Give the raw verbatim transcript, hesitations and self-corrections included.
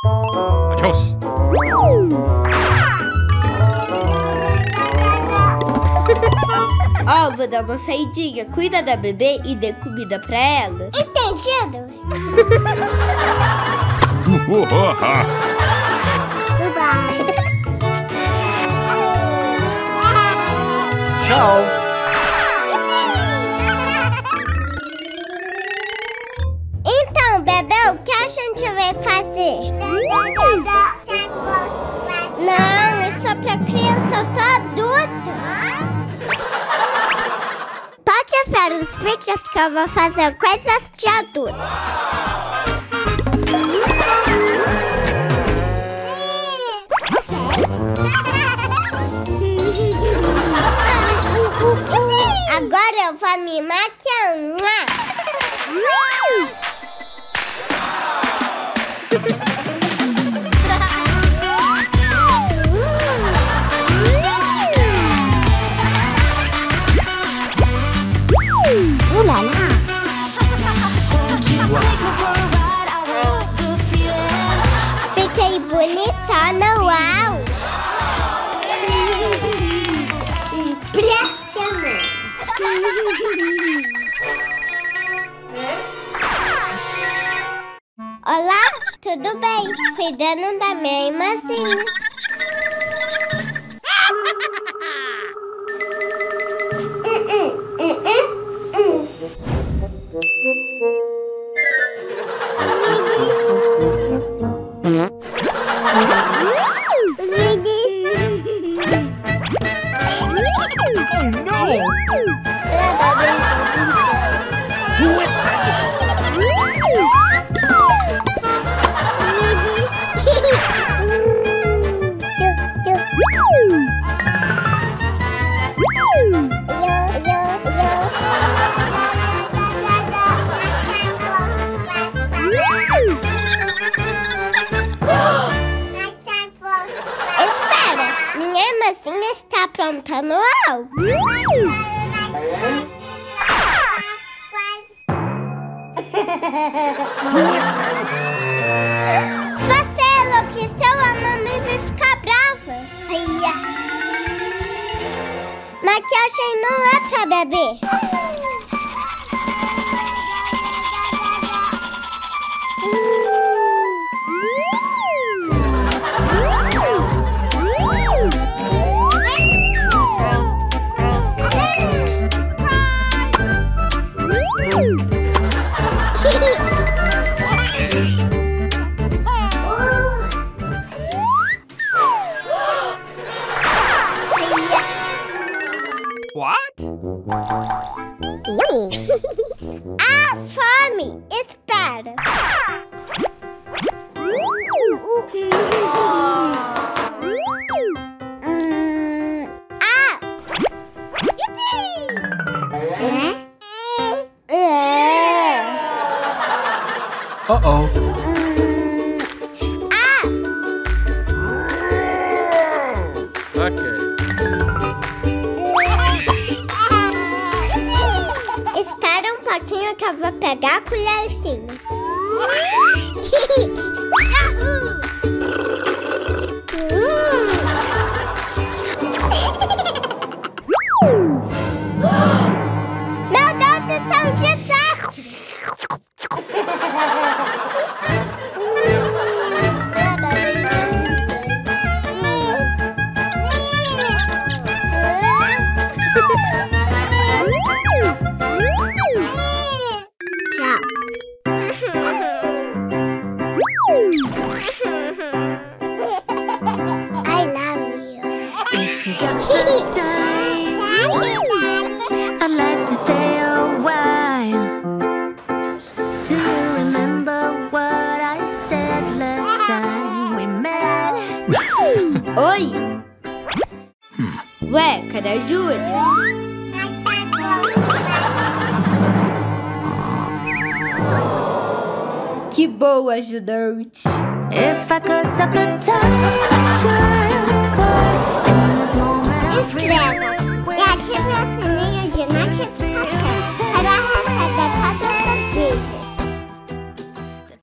Adiós. Ó, oh, vou dar uma saidinha. Cuida da bebê e dê comida pra ela. Entendido? Goodbye. Tchau. Então, bebê, o que a gente vai fazer? Não, é só pra criança, só adulto. Pode ver os vídeos que eu vou fazer coisas de adulto. Agora eu vou me maquiar. Uh, lá, lá. Fiquei bonitona, uau! Impressionante! Olá, tudo bem? Cuidando da minha irmãzinha. Está aprontando algo. Você enlouqueceu, a mamãe vai ficar brava. Maquiagem não é pra bebê. What? Yummy. Ah, fome! Espera. Hum, ah! Yippee! É? É. Uh-oh. Hum, ah! Ok. Espera um pouquinho que eu vou pegar a colherzinha. Meu Deus, isso é um desastre! Tchau. I love you. If you got the time, I'd like to stay a while. Do you remember what I said last time we met? Oi! Ué, cadê a Júlia? Que boa, ajudante! If I could stop the time, sure would. In this moment, Inscreva e ative o sininho de notificação para receber todas